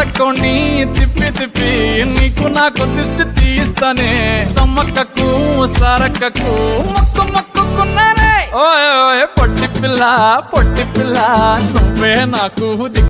చక్కోని తిప్పి తిప్పి నీకు నాకు దిష్టి తీస్తానే సమ్మక్కకు సారక్కకు మొక్కుకున్నానే. ఓయ్ పొట్టి పిల్ల నువ్వే నాకు